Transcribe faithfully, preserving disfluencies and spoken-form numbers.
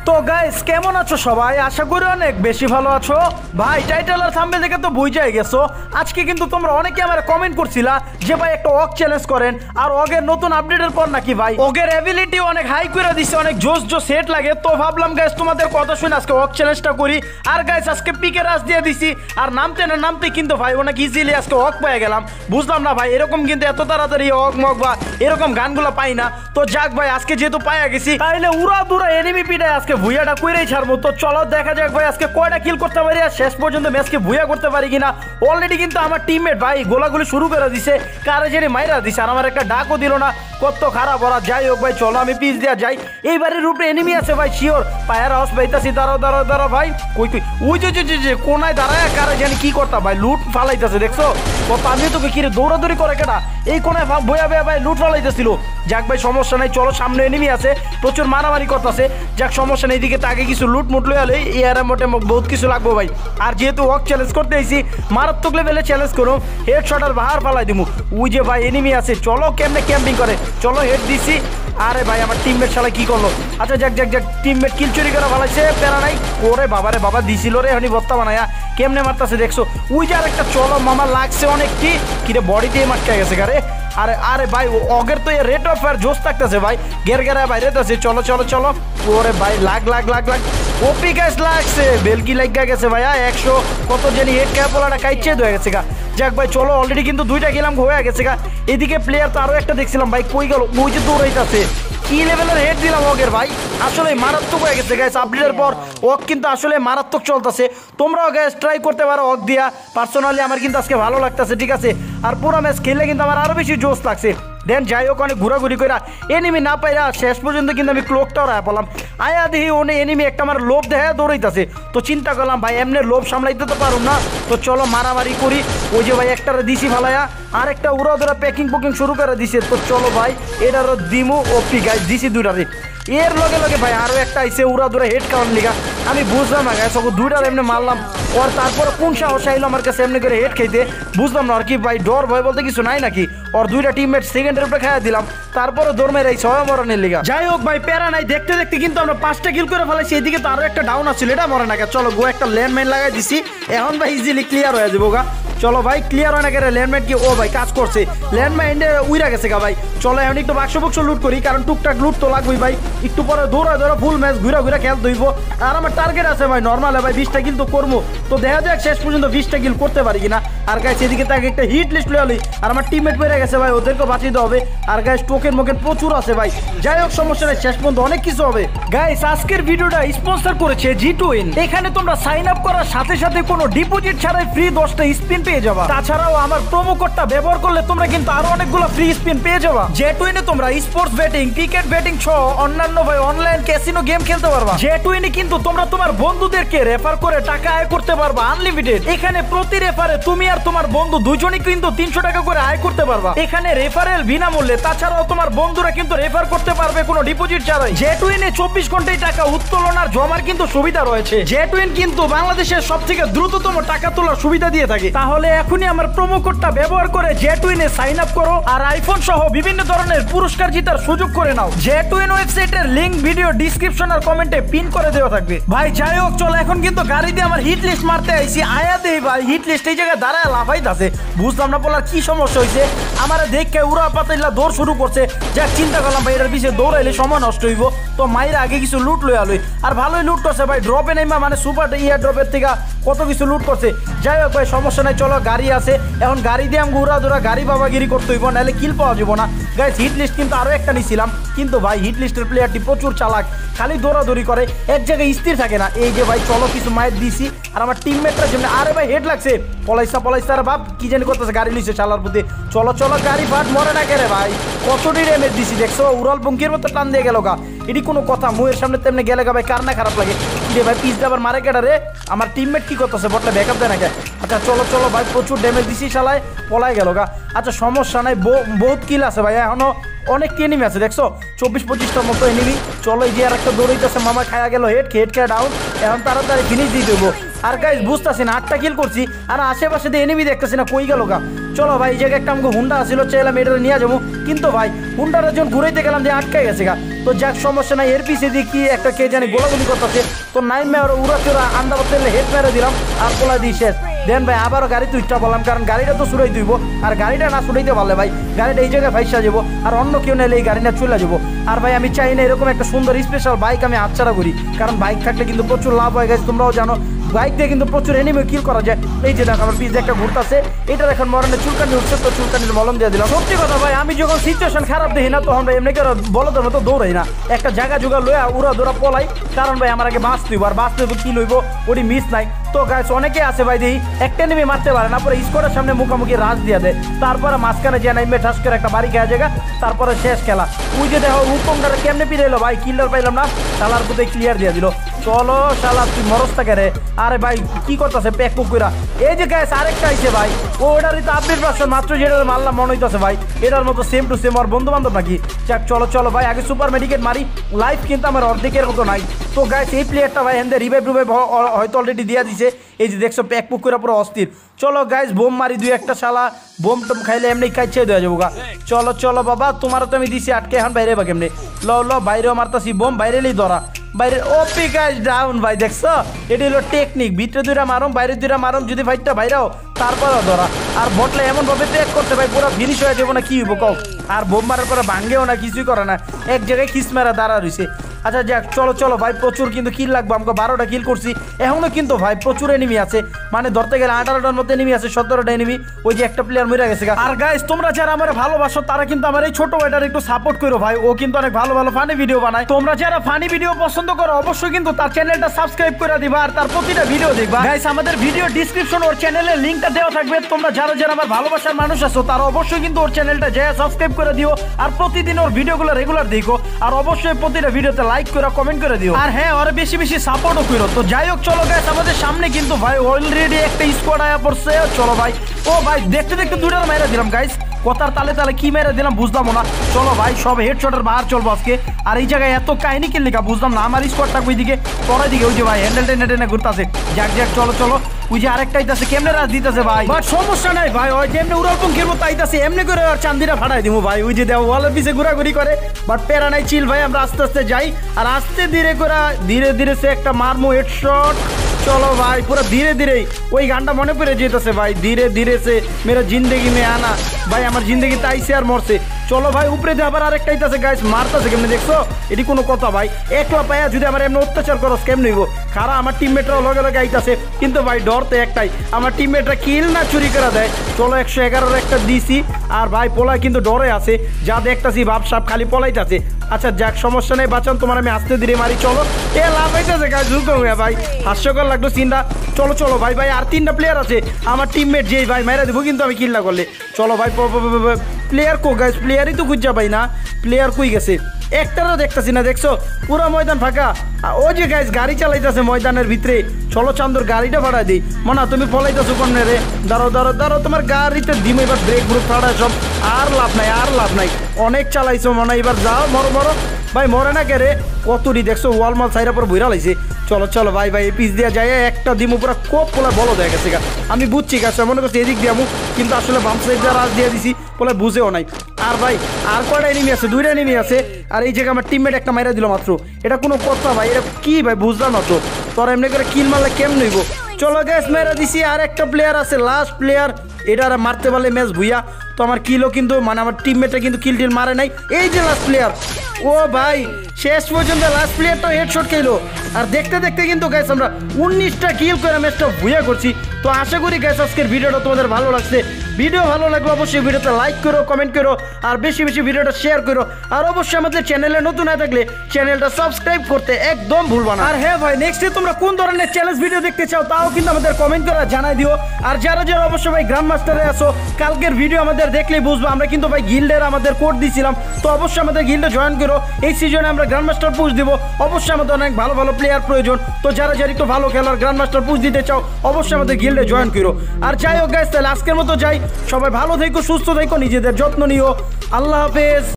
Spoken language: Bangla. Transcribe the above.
তো গাইস কেমন আছো সবাই? আশা করি অনেক বেশি ভালো আছো। ভাই টাইটেল আর থাম্বনেল দেখে তো বুঝাই গেছো আজকে কিন্তু তোমরা অনেকে আমার কমেন্ট করছিলা যে ভাই একটা অগ চ্যালেঞ্জ করেন, আর অগের নতুন আপডেটের পর নাকি ভাই অগের এবিলিটি অনেক হাই করে দিছে, অনেক জোস জোস সেট লাগে। তো ভাবলাম গাইস তোমাদের কথা শুনে আজকে অগ চ্যালেঞ্জটা করি। আর গাইস আজকে পিকে রাশ দিয়ে দিছি, আর নামতে না নামতে কিন্তু ভাই অনেক ইজিলি আজকে অগ পেয়ে গেলাম। বুঝলাম না ভাই এরকম কিন্তু এত তাড়াতাড়ি অগ মগ বা এরকম গানগুলো পাই না। তো যাক ভাই আজকে যেহেতু পাইয়া গেছি তাইলে উড়া দুরা এনিমি পিটায় আজকে ভুইয়াটা কইরেই ছাড়বো। তো চলো দেখা যাক ভাই আজকে কয়টা কিল করতে পারি আর শেষ পর্যন্ত ম্যাচকে ভুইয়া করতে পারি কিনা। অলরেডি কিন্তু আমার টিমমেট ভাই গোলাগুলি শুরু করে দিছে, কারে জেনে মাইরা দিছে, আর আমার একটা ডাকও দিল না। কত খারাপ ওরা। যাই হোক ভাই চলো আমি পিস দেওয়া যাই। এইবারের উপরে এনিমি আছে ভাই শিওর। পায়ের হাউস পাইতাছি, দাঁড়াও দাঁড়াও দাঁড়াও ভাই। কই কই ওই যে যে যে কোনায় দাঁড়ায় কারে জানি কি করতা ভাই, লুট ফালাইতেছে দেখছো? কত আমি তোকে কিরে দৌড়াদৌড়ি করে কেটা এই কোনায় বয়া বয়া ভাই লুট ফালাইতেছিল। যাক ভাই সমস্যা নাই, চলো সামনে এনিমি আছে, প্রচুর মারামারি করতেছে। যাক সমস্যা নেই, এদিকে তাকে কিছু লুট মুট লই আলে এর মোটে বহুত কিছু লাগবো ভাই। আর যেহেতু ওয়াক চ্যালেঞ্জ করতে আইছি মারাত্মক লেভেলে চ্যালেঞ্জ করো, হেড শট আর বাহার ফালাই দিমু। ওই যে ভাই এনিমি আছে, চলো কেমনে ক্যাম্পিং করে, চলো হেড দিছি। আরে ভাই আমার টিমমেট শালা কি করলো? আচ্ছা যাক যাক যাক টিমমেট কিল চুরি করে ফালাইছে, প্যারা নাই। ওরে বাবারে বাবা দিছিল রে এখনই বত্তা বানায়া, কেমনে মারতাছে দেখছো? ওই যে আরেকটা চলো মামা লাগছে অনেক। কি কিরে বডিতে মাটকা গেছে গারে। আরে আরে ভাই অগের তো রেট অফ ফায়ার জোস থাকতেছে ভাই, গের গেরায় বাইরে আছে। চলো চলো চলো। ওরে ভাই লাগ লাগ লাগ লাগ ওপি গ্যাস লাগছে, বেলকি লাগা গেছে ভাইয়া একশো কত জানি হেড ক্যাপলাটা কাইচে হয়ে গেছে গা। যাক ভাই চলো অলরেডি কিন্তু দুইটা গেলাম হয়ে গেছে গা। এদিকে প্লেয়ার তো আরো একটা দেখছিলাম ভাই, কই গেল? ওই যে দৌড়াইতেছে। কি লেভেলের হেড দিলাম অগের ভাই, আসলে মারাত্মক হয়ে গেছে গাইস। আপডেটের পর অগ কিন্তু আসলে মারাত্মক চলতেছে। তোমরাও গাইস ট্রাই করতে পারো অগ দিয়া। পার্সোনালি আমার কিন্তু আজকে ভালো লাগতেছে, ঠিক আছে? আর পুরো ম্যাচ খেললে কিন্তু আমার আরো বেশি জোশ লাগছে। দেন যাই হোক অনেক ঘোরাঘুরি করে এনিমি না পাইরা শেষ পর্যন্ত কিন্তু আমি ক্লোকটাও রায় পেলাম। আয়া দেখি ওনে এনিমি একটা আমার লোভ দেখা দৌড়াইতেছে। তো চিন্তা করলাম ভাই এমনি লোভ সামলাইতে তো পারুম না, তো চলো মারামারি করি। ওই যে ভাই একটারে দিছি ফালাইয়া, আর একটা উড়া ধরা প্যাকিং পুকিং শুরু করে দিছে। তো চলো ভাই এটারও দিমু ওপি গাইস দিছি দুটারে। এর লগে লগে ভাই আরো একটা আইসে উড়া ধরে হেড খাওয়ার লিগা। আমি বুঝলাম না গাইস ওকে দুইটার এমনি মারলাম, ওর তারপরে কোন সাহস আইলো আমার কাছে এমনি করে হেড খাইতে, বুঝলাম না আর কি ভাই। ডর ভয় বলতে কিছু নাই নাকি? ওর দুইটা টিমমেট সেকেন্ডের উপরে খাইয়া দিলাম, তারপরে দৌড় মেরে এই ছয় মরণের লিগা। যাই হোক ভাই প্যারা নাই, দেখতে দেখতে কিন্তু আমরা পাঁচটা কিল করে ফেলাইছি। এদিকে তো আরো একটা ডাউন আসছিল, এটা মরে না। চলো গো একটা ল্যান্ডমাইন লাগাই দিছি, এখন ভাই ইজিলি ক্লিয়ার হয়ে যাবো গা। চলো ভাই ক্লিয়ার হয় না কেন ল্যান্ডমাইন কি? ও ভাই কাজ করছে, ল্যান্ডমাইন উইরা গেছে গা ভাই। চলো এখন একটু বাক্স বক্স লুট করি, কারণ টুকটাক লুট তো লাগবেই ভাই। একটু পরে দৌড়া দৌড়া ফুল ম্যাচ ঘুরা ঘুরা খেল দইব। আর আমার টার্গেট আছে ভাই নর্মালে ভাই বিশটা কিল তো করবো। তো দেখা যাক শেষ পর্যন্ত বিশটা কিল করতে পারি কিনা। আর গাইস এদিকে তাকে একটা হিট লিস্ট লই, আর আমার টিমমেট বেড়ে গেছে ভাই, ওদেরকে বাঁচিয়ে হবে। আর গাইস টোকেন মোকেন প্রচুর আছে ভাই। যাই হোক সমস্যা নেই, শেষ পর্যন্ত অনেক কিছু হবে। গাইস আজকের ভিডিওটা স্পন্সর করেছে জি টুইন। এখানে তোমরা সাইন আপ করার সাথে সাথে কোনো ডিপোজিট ছাড়াই ফ্রি দশটা স্পিন পেয়ে যাবা। তাছাড়াও আমার প্রোমো কোডটা ব্যবহার করলে তোমরা কিন্তু আরো অনেকগুলো ফ্রি স্পিন পেয়ে যাবা। জি টুইনে তোমরা স্পোর্টস বেটিং, ক্রিকেট বেটিং সহ অন্যান্য ভাই অনলাইন ক্যাসিনো গেম খেলতে পারবা। জি টুইনে কিন্তু তোমরা তোমার বন্ধুদেরকে রেফার করে টাকা আয় করতে পারবা আনলিমিটেড। এখানে প্রতি রেফারে তুমি আর তোমার বন্ধু দুজনই কিন্তু তিনশো টাকা করে আয় করতে পারবা। এখানে রেফারেল বিনামূল্যে, তাছাড়াও তোমার বন্ধুরা কিন্তু রেফার করতে পারবে কোনো ডিপোজিট ছাড়াই। জি টুইনে চব্বিশ ঘন্টায় টাকা উত্তোলন আর জমার কিন্তু সুবিধা রয়েছে। জি টুইন কিন্তু বাংলাদেশের সব থেকে দ্রুততম টাকা তোলার সুবিধা দিয়ে থাকে। তাহলে এখনই আমার প্রোমো কোডটা ব্যবহার করে জি টুইনে সাইন আপ করো, আর আইফোন সহ বিভিন্ন ধরনের পুরস্কার জিতার সুযোগ করে নাও। জি টুইন ওয়েবসাইটের লিংক ভিডিও ডিসক্রিপশন আর কমেন্টে পিন করে দেওয়া থাকবে। ভাই যাই হোক চলো এখন কিন্তু গাড়ি দিয়ে আমার হিট লিস্ট মারতে আইছি। আয়া দেই ভাই হিট লিস্ট এই জায়গায় দাঁড়ায় লাফাইতাছে, বুঝলাম না বলার কি সমস্যা হয়েছে। আমার দেখে উড়া পাতাইলা দৌড় শুরু করছে। যাক চিন্তা করলাম ভাই এটার পিছিয়ে দৌড়াইলে সময় নষ্ট হইব, তো মাইরা আগে কিছু লুট লই আলোই। আর ভালোই লুট করছে ভাই, ড্রপে নেইমা মানে সুপার ইয়ার ড্রপের থেকে কত কিছু লুট করছে। যাই হোক ভাই সমস্যা নাই, চলো গাড়ি আছে, এখন গাড়ি দিয়ে আমি উড়া দুরা গাড়ি বাবাগিরি করতে হইব, নাহলে কিল পাওয়া যাবো না। গাইস হিট লিস্ট কিন্তু আরো একটা নিছিলাম, কিন্তু ভাই হিট লিস্টের প্লেয়ারটি প্রচুর চালাক, খালি দৌড়াদৌড়ি করে, এক জায়গায় স্থির থাকে না। এই যে ভাই চলো কিছু মায়ের দিছি, আর আমার টিমমেটরা যেমন আরে ভাই হেড লাগছে, পলাইসা পলাইসা আর বাপ কি জানি করতেছে, গাড়ি নিচ্ছে চালার প্রতি। চলো চলো গাড়ি ফাট মরে না কেরে ভাই, কতটি ড্যামেজ দিছি দেখছো, উড়াল পঙ্কির মতো টান দিয়ে গেল গা। এটি কোনো কথা? মুয়ের সামনে তেমনি গেলে গা ভাই কার না খারাপ লাগে? কিরে ভাই পিস আবার মারে কেটা রে? আমার টিমমেট কি করতেছে, বটলে ব্যাকআপ দেয় না কে? আচ্ছা চলো চলো ভাই প্রচুর ড্যামেজ দিছি, শালায় পলাই গেল গা। আচ্ছা সমস্যা নাই, বহুত কিল আছে ভাই, এখনো অনেক এনিমি আছে দেখছো, চব্বিশ পঁচিশটার মতো এনিমি। চলো এই যে আর একটা দৌড়াইতেছে, মামা খায়া গেল হেড, হেড খেয়ে ডাউন। এখন তাড়াতাড়ি ফিনিশ দিয়ে দেবো। আর গাইস বুঝতেছি না, আটটা কিল করছি আর আশেপাশে দিয়ে এনিমি দেখতেছি না, কই গেল গা। চলো ভাই এই জায়গায় একটা আমাকে হুন্ডা আসছিল, চাইলাম এটা নিয়ে যাবো, কিন্তু ভাই হুন্ডাটা যখন ঘুরাইতে গেলাম যে আটকে গেছে গা। তো যাক সমস্যা নাই, এর পিছিয়ে দিয়ে কি একটা কে জানি গোলাগুলি করতেছে, তো নাইন মেয়ার উড়া চোরা আন্ডা করতে হেড মেরে দিলাম আর পোলা দিয়ে শেষ। দেন ভাই আবারও গাড়ি তুইটা বললাম, কারণ গাড়িটা তো ছুড়াই দিব, আর গাড়িটা না ছুটাইতে পারলে ভাই গাড়িটা এই জায়গায় ভাইসা যাবো, আর অন্য কেউ নিলে এই গাড়িটা চলে যাবো। আর ভাই আমি চাই না এরকম একটা সুন্দর স্পেশাল বাইক আমি হাতছাড়া করি, কারণ বাইক থাকলে কিন্তু প্রচুর লাভ হয়ে গেছে, তোমরাও জানো বাইক দিয়ে কিন্তু প্রচুর এনিমি কিল করা যায়। এই যে দেখো আমার পিছে একটা ঘুরতেছে, এটার এখন মরণে চুলকানি উঠছে, তো চুলকানির মলম দিয়ে দিলাম। সত্যি কথা ভাই আমি যখন সিচুয়েশন খারাপ দেখি না তখন ভাই এমনি করে বলদের মতো দৌড়াই না, একটা জায়গা জোগা লইয়া উড়া দৌড়া পলাই, কারণ ভাই আমার আগে বাঁচতে হইব, আর বাঁচতে হইব কি লইব ওটি মিস নাই। তো গাইস অনেকে আছে ভাই দেখি একটা নেমে মারতে পারে না, পরে স্কোরের সামনে মুখোমুখি রাজ দিয়ে দেয়, তারপরে মাঝখানে যে নাইমে ঠাস করে একটা বাড়ি খেয়ে জায়গা, তারপরে শেষ খেলা। ওই যে দেখো উত্তমটা কেমনে পিড়াইলো ভাই, কিলার পাইলাম না, শালার কোথায় ক্লিয়ার দিয়ে দিল। চলো শালা তুই মরস থাকে রে। আরে ভাই কি করতেছে প্যাক কুকুরা। এই যে গ্যাস আরেকটা আইছে ভাই, ও ওটারই তো আপডেট পাচ্ছেন মাত্র, যেটা মারলাম মনে হইতেছে ভাই এটার মতো সেম টু সেম আর বন্ধু বান্ধব নাকি। যাক চলো চলো ভাই আগে সুপার মেডিকেট মারি, লাইফ কিন্তু আমার অর্ধেকের মতো নাই। তো গাইস এই প্লেয়ারটা ভাই এখান থেকে রিভাইভ রিভাইভ হয়তো অলরেডি দিয়ে দিছে, এই যে দেখছো প্যাক পুকুরা পুরো অস্থির। চলো গাইস বোম মারি দুই একটা, শালা বোম টোম খাইলে এমনি খাইছে দেওয়া যাবো গা। চলো চলো বাবা তোমারও তো আমি দিছি আটকে, এখন বাইরে বা কেমনি ল ল বাইরেও মারতাছি বোম, বাইরেলেই ধরা বাইরে। ওপি গাইস ডাউন ভাই দেখছো, এটি হলো টেকনিক, ভিতরে দুইটা মারম বাইরে দুইটা মারম, যদি ফাইটটা বাইরেও তারপরেও ধরা। আর বটলে এমন ভাবে প্যাক করতে ভাই পুরো ফিনিশ হয়ে যাবো না কি হইব কও, আর বোম মারার পরে ভাঙ্গেও না কিছুই করে না, এক জায়গায় খিস মেরা দাঁড়া রয়েছে। আচ্ছা যাক চলো চলো ভাই প্রচুর কিন্তু কিল লাগবে, আমাকে বারোটা কিল করছি এখনো কিন্তু ভাই প্রচুর এনিমি আছে, মানে ধরতে গেলে আঠারোটার মধ্যে এনিমি আছে, সতেরোটা এনিমি, ওই যে একটা প্লেয়ার মরে গেছে। আর গাইস তোমরা যারা আমার ভালোবাসো তারা কিন্তু আমার এই ছোট ভাইটার একটু সাপোর্ট করো ভাই, ও কিন্তু অনেক ভালো ভালো ফানি ভিডিও বানায়। তোমরা যারা ফানি ভিডিও পছন্দ করো অবশ্যই কিন্তু তার চ্যানেলটা সাবস্ক্রাইব করে দিবা, আর তার প্রতিটা ভিডিও দেখবা। গাইস আমাদের ভিডিও ডিসক্রিপশন ওর চ্যানেলের লিংকটা দেওয়া থাকবে, তোমরা যারা যারা আমার ভালোবাসার মানুষ আছো তারা অবশ্যই কিন্তু ওর চ্যানেলটা যা সাবস্ক্রাইব করে দিও, আর প্রতিদিন ওর ভিডিওগুলো রেগুলার দেখো, আর অবশ্যই প্রতিটা ভিডিওতে লাইক করে কমেন্ট করে দিও, আর হ্যাঁ ওরা বেশি বেশি সাপোর্টও করো। তো যাই হোক চলো গাইস আমাদের সামনে কিন্তু ভাই অলরেডি একটা স্কোয়াড আয়া পড়ছে। চলো ভাই ও ভাই দেখতে দেখতে দুইটার মেরে দিলাম গাইস, কথার তালে তালে কি মেরে দিলাম বুঝলাম না। চলো ভাই সব হেডশটের বাহার চলবো আজকে, আর এই জায়গায় এত কাহিনী কি লেখা বুঝলাম না, আমার স্কোয়াডটা ওই দিকে পরের দিকে, ওই যে ভাই হ্যান্ডেল টেনে টেনে ঘুরতেছে। যাক যাক চলো চলো, ওই যে আরেকটা আইতাছে কেমনে রাজ দিতেছে ভাই, বাট সমস্যা নাই ভাই, ওই যেমনি উড়াল পঙ্খের মতো আইতাছে এমনি করে আর চান্দিরা ফাটাই দিব ভাই, ওই যে দেও ওয়ালের পিছে ঘোরাঘুরি করে, বাট প্যারা নাই চিল ভাই, আমরা আস্তে আস্তে যাই, আর আস্তে ধীরে করে ধীরে ধীরে সে একটা মারমু হেডশট। চলো ভাই পুরো ধীরে ধীরে ওই গানটা মনে পড়ে যেতেছে ভাই, ধীরে ধীরে সে মেরা জিন্দগি মে আনা, ভাই আমার জিন্দগিতে আইসে আর মরছে। চলো ভাই উপরে দিয়ে আবার আরেকটা আইতাছে গাইস, মারতেছে কেমনে দেখছো, এটি কোনো কথা ভাই, একলা পায়া যদি আমার এমনি অত্যাচার করো কেমন হইব। খারা আমার টিমমেটরাও লগে লগে আইতাছে, কিন্তু ভাই ডর তো একটাই, আমার টিমমেটরা কিল না চুরি করে দেয়। চলো একশো এগারোর একটা দিছি, আর ভাই পোলাই কিন্তু ডরে আছে, যা দেখতাছি ভাব সাপ খালি পলাইতাছে। আচ্ছা যাক সমস্যা নেই বাঁচান, তোমার আমি আস্তে ধীরে মারি। চলো এ লাভ হইতেছে গাইস, ঝুঁকো ভাই হাস্যকর লাগলো সিনটা। চলো চলো ভাই ভাই আর তিনটা প্লেয়ার আছে আমার টিমমেট, যেই ভাই মেরে দেবো কিন্তু আমি কিল না করলে। চলো ভাই প্লেয়ার কো গাইস, প্লেয়ারই তো খুঁজা পাই না, প্লেয়ার কই গেছে একটারও দেখতেছি না, দেখছো পুরো ময়দান ফাঁকা। ও যে গাইস গাড়ি চালাইতেছে ময়দানের ভিতরে, চলো চান্দর গাড়িটা ভাড়াই দিই। মনা তুমি ফলাইতেছো কোন রে, দাঁড়ো দাঁড়ো দাঁড়ো তোমার গাড়িতে দিম এবার ব্রেক ব্রুক ফাড়ায় সব, আর লাভ নাই আর লাভ নাই, অনেক চালাইছো মনে, এবার যাও মরো মরো ভাই, মরে না কে রে, কতটি দেখছো ওয়াল মাল সাইডের পর বইরা লাইছে। চলো চলো ভাই ভাই এই পিস দিয়ে যায় একটা দিমু পুরো কোপ পোলা বলো দেয়া গেছে গা, আমি বুঝছি গাছ মনে করছি এদিক দিয়ে আমু, কিন্তু আসলে বাম সাইড দিয়ে রাজ দিয়ে দিছি বলে বুঝেও নাই। আর ভাই আর কয়টা এনিমি আছে, দুইটা এনিমি আছে, আর এই জায়গায় আমার টিমমেট একটা মাইরা দিল মাত্র, এটা কোনো কথা ভাই, এটা কি ভাই বুঝলাম না তো, তোরা এমনি করে কিল মারলে কেমন হইব। চলো গ্যাস মেরা দিছি, আর একটা প্লেয়ার আছে লাস্ট প্লেয়ার, এটা আর মারতে পারলে ম্যাচ ভুইয়া। তো আমার কিলও কিন্তু মানে আমার টিমমেটটা কিন্তু কিল টিল মারে নাই, এই যে লাস্ট প্লেয়ার, ও ভাই শেষ পর্যন্ত লাস্ট প্লেয়ারটা হেডশট খেলো। আর দেখতে দেখতে কিন্তু গাইস আমরা উনিশটা কিল করে ম্যাচটা ভুইয়া করছি। তো আশা করি গাইস আজকের ভিডিওটা তোমাদের ভালো লাগছে, ভিডিও ভালো লাগলে অবশ্যই ভিডিওতে লাইক করো, কমেন্ট করো, আর বেশি বেশি ভিডিওটা শেয়ার করো, আর অবশ্যই আমাদের চ্যানেলে নতুন হয়ে থাকলে চ্যানেলটা সাবস্ক্রাইব করতে একদম ভুলবা না। আর হ্যাঁ ভাই নেক্সটে তোমরা কোন ধরনের চ্যালেঞ্জ ভিডিও দেখতে চাও তাও কিন্তু আমাদের কমেন্ট করে জানাই দিও। আর যারা যারা অবশ্যই ভাই গ্র্যান্ড মাস্টারে আসো, কালকের ভিডিও আমাদের দেখলেই বুঝবো, আমরা কিন্তু ভাই গিল্ডের আমাদের কোড দিয়েছিলাম, তো অবশ্যই আমাদের গিল্ডে জয়েন করো, এই সিজনে আমরা গ্র্যান্ড মাস্টার পুশ দিব, অবশ্যই আমাদের অনেক ভালো ভালো প্লেয়ার প্রয়োজন। তো যারা যারা একটু ভালো খেলার গ্র্যান্ড মাস্টার পুশ দিতে চাও অবশ্যই আমাদের গিল্ডে জয়েন করো। আর যাই হোক গাইস তাহলে আজকের মতো যাই, সবাই ভালো থেকো, সুস্থ থেকো, নিজেদের যত্ন নিও, আল্লাহ হাফেজ।